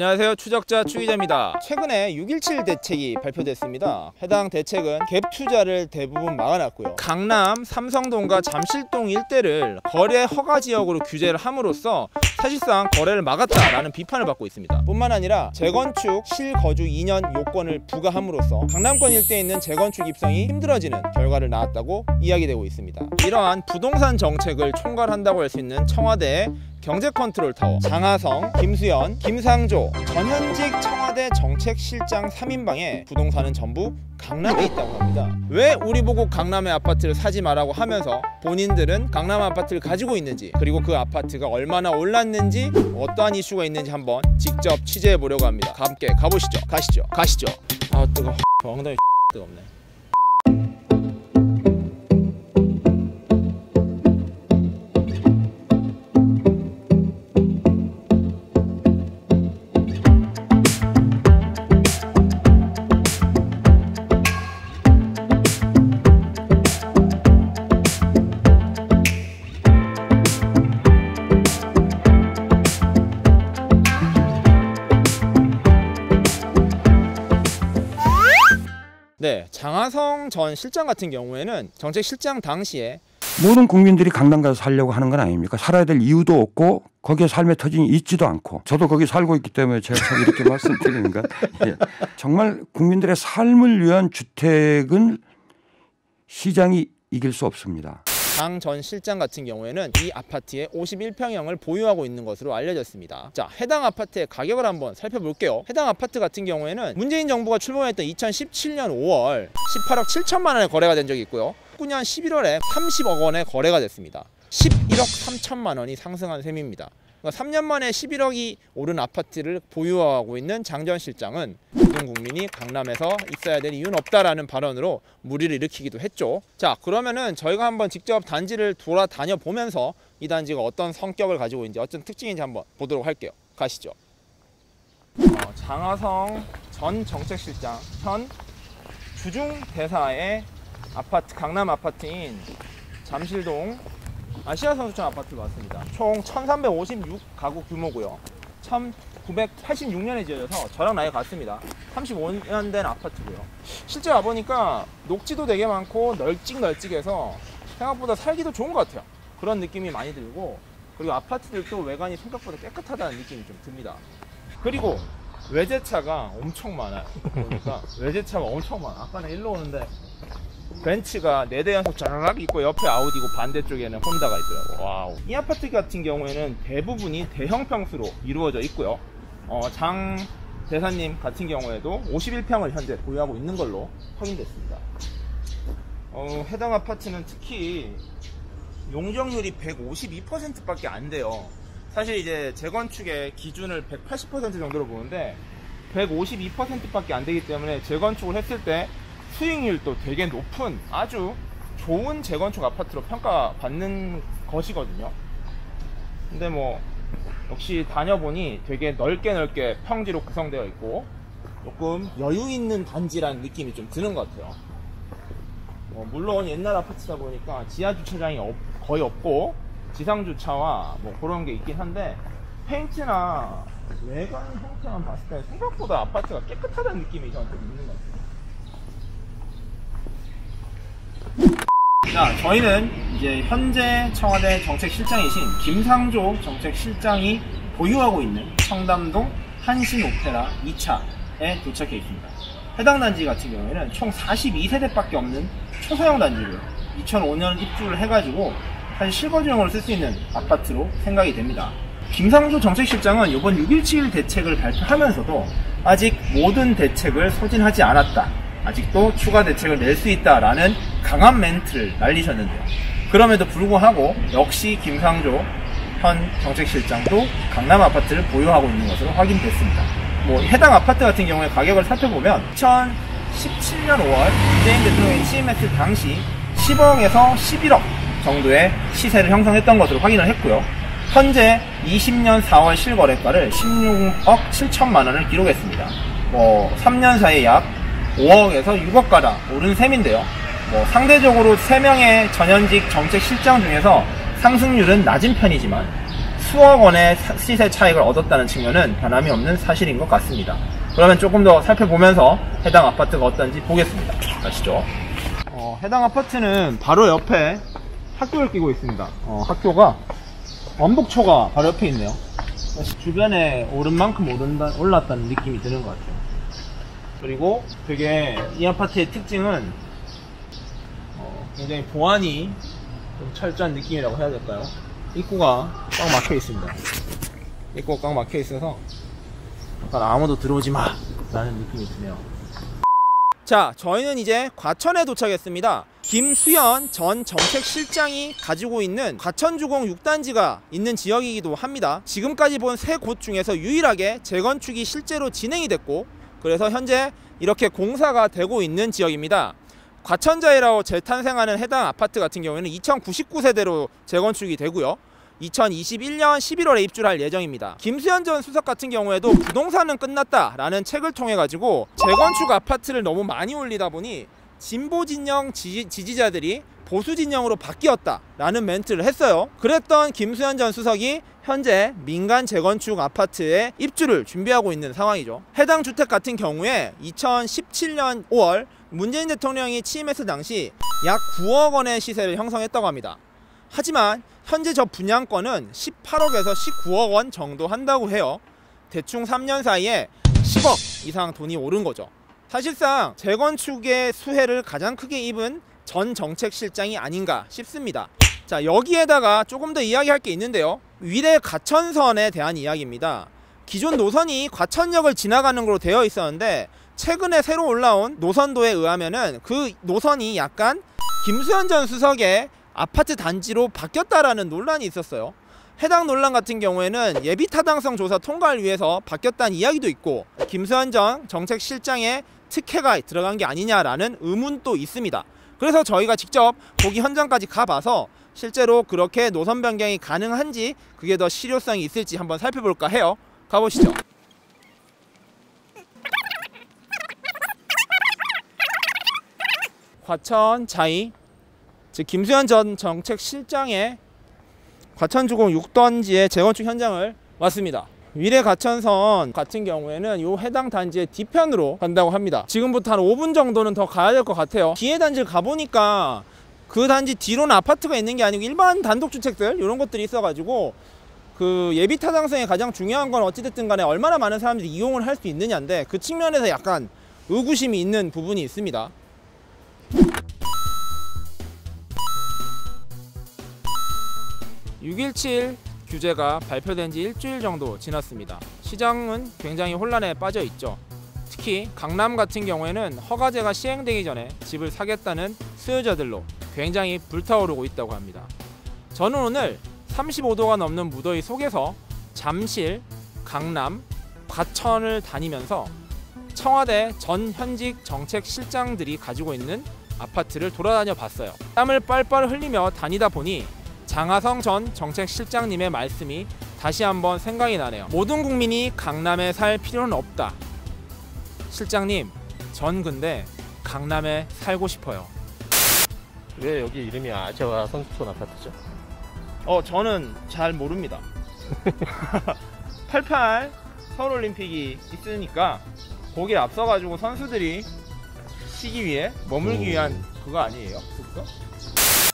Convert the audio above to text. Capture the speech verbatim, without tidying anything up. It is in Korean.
안녕하세요, 추적자 추기자입니다. 최근에 육일칠 대책이 발표됐습니다. 해당 대책은 갭 투자를 대부분 막아놨고요. 강남, 삼성동과 잠실동 일대를 거래 허가 지역으로 규제를 함으로써 사실상 거래를 막았다라는 비판을 받고 있습니다. 뿐만 아니라 재건축 실거주 이 년 요건을 부과함으로써 강남권 일대에 있는 재건축 입성이 힘들어지는 결과를 낳았다고 이야기되고 있습니다. 이러한 부동산 정책을 총괄한다고 할 수 있는 청와대의 경제컨트롤타워, 장하성, 김수현, 김상조 전현직 청와대 정책실장 삼 인방에 부동산은 전부 강남에 있다고 합니다. 왜 우리 보고 강남의 아파트를 사지 말라고 하면서 본인들은 강남 아파트를 가지고 있는지, 그리고 그 아파트가 얼마나 올랐는지, 어떠한 이슈가 있는지 한번 직접 취재해 보려고 합니다. 함께 가보시죠. 가시죠. 가시죠. 아 뜨거워. 엉덩이 뜨겁네. 네, 장하성 전 실장 같은 경우에는 정책실장 당시에 모든 국민들이 강남 가서 살려고 하는 건 아닙니까? 살아야 될 이유도 없고 거기에 삶의 터전이 있지도 않고, 저도 거기 살고 있기 때문에 제가 이렇게 말씀드리는 거. 예. 정말 국민들의 삶을 위한 주택은 시장이 이길 수 없습니다. 장 전 실장 같은 경우에는 이 아파트의 오십일 평형을 보유하고 있는 것으로 알려졌습니다. 자, 해당 아파트의 가격을 한번 살펴볼게요. 해당 아파트 같은 경우에는 문재인 정부가 출범했던 이천십칠 년 오월 십팔억 칠천만 원에 거래가 된 적이 있고요. 십구 년 십일월에 삼십억 원에 거래가 됐습니다. 십일억 삼천만 원이 상승한 셈입니다. 그러니까 삼 년 만에 십일억이 오른 아파트를 보유하고 있는 장 전 실장은 모든 국민이 강남에서 있어야 될 이유는 없다라는 발언으로 물의를 일으키기도 했죠. 자, 그러면은 저희가 한번 직접 단지를 돌아다녀 보면서 이 단지가 어떤 성격을 가지고 있는지, 어떤 특징인지 한번 보도록 할게요. 가시죠. 어, 장하성 전 정책실장 현 주중대사의 아파트, 강남 아파트인 잠실동 아시아선수촌 아파트 맞습니다. 총 천삼백오십육 가구 규모고요. 천구백팔십육 년에 지어져서 저랑 나이 같습니다. 삼십오 년 된 아파트고요. 실제 와보니까 녹지도 되게 많고 널찍널찍해서 생각보다 살기도 좋은 것 같아요. 그런 느낌이 많이 들고, 그리고 아파트들도 외관이 생각보다 깨끗하다는 느낌이 좀 듭니다. 그리고 외제차가 엄청 많아요. 보니까 외제차가 엄청 많아. 아까는 일로 오는데 벤츠가 네 대 연속 쫙 있고 옆에 아우디고 반대쪽에는 혼다가 있더라고. 와우. 이 아파트 같은 경우에는 대부분이 대형 평수로 이루어져 있고요. 어, 장 대사님 같은 경우에도 오십일 평을 현재 보유하고 있는 걸로 확인됐습니다. 어, 해당 아파트는 특히 용적률이 백오십이 퍼센트 밖에 안 돼요. 사실 이제 재건축의 기준을 백팔십 퍼센트 정도로 보는데 백오십이 퍼센트 밖에 안 되기 때문에 재건축을 했을 때 수익률도 되게 높은 아주 좋은 재건축 아파트로 평가받는 것이거든요. 근데 뭐 역시 다녀보니 되게 넓게 넓게 평지로 구성되어 있고 조금 여유 있는 단지라는 느낌이 좀 드는 것 같아요. 어, 물론 옛날 아파트다 보니까 지하 주차장이 없, 거의 없고 지상 주차와 뭐 그런 게 있긴 한데, 페인트나 외관 형태만 봤을 때 생각보다 아파트가 깨끗하다는 느낌이 저한테 있는 것 같아요. 자, 저희는 이제 현재 청와대 정책실장이신 김상조 정책실장이 보유하고 있는 청담동 한신오페라 이 차에 도착해 있습니다. 해당 단지 같은 경우에는 총 사십이 세대밖에 없는 초소형 단지고요. 이천오 년 입주를 해가지고 사실 실거주용으로 쓸 수 있는 아파트로 생각이 됩니다. 김상조 정책실장은 이번 육일칠 대책을 발표하면서도 아직 모든 대책을 소진하지 않았다, 아직도 추가 대책을 낼 수 있다라는 강한 멘트를 날리셨는데요. 그럼에도 불구하고 역시 김상조 현 정책실장도 강남 아파트를 보유하고 있는 것으로 확인됐습니다. 뭐 해당 아파트 같은 경우에 가격을 살펴보면 이천십칠 년 오월 문재인 대통령이 취임했을 당시 십억에서 십일억 정도의 시세를 형성했던 것으로 확인을 했고요. 현재 이십 년 사월 실거래가를 십육억 칠천만 원을 기록했습니다. 뭐 삼 년 사이에 약 오억에서 육억 가량 오른 셈인데요. 뭐 상대적으로 세 명의 전현직 정책실장 중에서 상승률은 낮은 편이지만 수억 원의 시세 차익을 얻었다는 측면은 변함이 없는 사실인 것 같습니다. 그러면 조금 더 살펴보면서 해당 아파트가 어떤지 보겠습니다. 가시죠. 어, 해당 아파트는 바로 옆에 학교를 끼고 있습니다. 어, 학교가 원북초가 바로 옆에 있네요. 주변에 오른 만큼 오른다, 올랐다는 느낌이 드는 것 같아요. 그리고 되게 이 아파트의 특징은 어, 굉장히 보안이 좀 철저한 느낌이라고 해야 될까요? 입구가 꽉 막혀 있습니다. 입구가 꽉 막혀 있어서 약간 아무도 들어오지 마 라는 느낌이 드네요. 자, 저희는 이제 과천에 도착했습니다. 김수현 전 정책실장이 가지고 있는 과천주공 육 단지가 있는 지역이기도 합니다. 지금까지 본 세 곳 중에서 유일하게 재건축이 실제로 진행이 됐고, 그래서 현재 이렇게 공사가 되고 있는 지역입니다. 과천자이라고 재탄생하는 해당 아파트 같은 경우에는 이천구십구 세대로 재건축이 되고요. 이천이십일 년 십일월에 입주를 할 예정입니다. 김수현 전 수석 같은 경우에도 부동산은 끝났다라는 책을 통해 가지고 재건축 아파트를 너무 많이 올리다 보니 진보 진영 지지, 지지자들이 보수 진영으로 바뀌었다라는 멘트를 했어요. 그랬던 김수현 전 수석이 현재 민간 재건축 아파트에 입주를 준비하고 있는 상황이죠. 해당 주택 같은 경우에 이천십칠 년 오월 문재인 대통령이 취임했을 당시 약 구억 원의 시세를 형성했다고 합니다. 하지만 현재 저 분양권은 십팔억에서 십구억 원 정도 한다고 해요. 대충 삼 년 사이에 십억 이상 돈이 오른 거죠. 사실상 재건축의 수혜를 가장 크게 입은 전 정책실장이 아닌가 싶습니다. 자, 여기에다가 조금 더 이야기할 게 있는데요. 위례 과천선에 대한 이야기입니다. 기존 노선이 과천역을 지나가는 걸로 되어 있었는데 최근에 새로 올라온 노선도에 의하면은 그 노선이 약간 김수현 전 수석의 아파트 단지로 바뀌었다라는 논란이 있었어요. 해당 논란 같은 경우에는 예비 타당성 조사 통과를 위해서 바뀌었다는 이야기도 있고, 김수현 전 정책실장의 특혜가 들어간 게 아니냐라는 의문도 있습니다. 그래서 저희가 직접 거기 현장까지 가봐서 실제로 그렇게 노선 변경이 가능한지, 그게 더 실효성이 있을지 한번 살펴볼까 해요. 가보시죠. 과천 자이, 즉 김수현 전 정책실장의 과천주공 육 단지의 재건축 현장을 왔습니다. 위례 과천선 같은 경우에는 이 해당 단지의 뒤편으로 간다고 합니다. 지금부터 한 오 분 정도는 더 가야 될 것 같아요. 뒤에 단지를 가보니까 그 단지 뒤로는 아파트가 있는 게 아니고 일반 단독주택들 이런 것들이 있어가지고 그 예비 타당성에 가장 중요한 건 어찌됐든 간에 얼마나 많은 사람들이 이용을 할 수 있느냐인데, 그 측면에서 약간 의구심이 있는 부분이 있습니다. 육 일칠 규제가 발표된 지 일주일 정도 지났습니다. 시장은 굉장히 혼란에 빠져 있죠. 특히 강남 같은 경우에는 허가제가 시행되기 전에 집을 사겠다는 수요자들로 굉장히 불타오르고 있다고 합니다. 저는 오늘 삼십오 도가 넘는 무더위 속에서 잠실, 강남, 과천을 다니면서 청와대 전 현직 정책실장들이 가지고 있는 아파트를 돌아다녀 봤어요. 땀을 빨빨 흘리며 다니다 보니 장하성 전 정책실장님의 말씀이 다시 한번 생각이 나네요. 모든 국민이 강남에 살 필요는 없다. 실장님, 전 근데 강남에 살고 싶어요. 왜 여기 이름이 아재와 선수촌 아파트죠? 어, 저는 잘 모릅니다. 팔십팔 서울올림픽이 있으니까 거기에 앞서가지고 선수들이 쉬기 위해 머물기 음. 위한 그거 아니에요? 그거?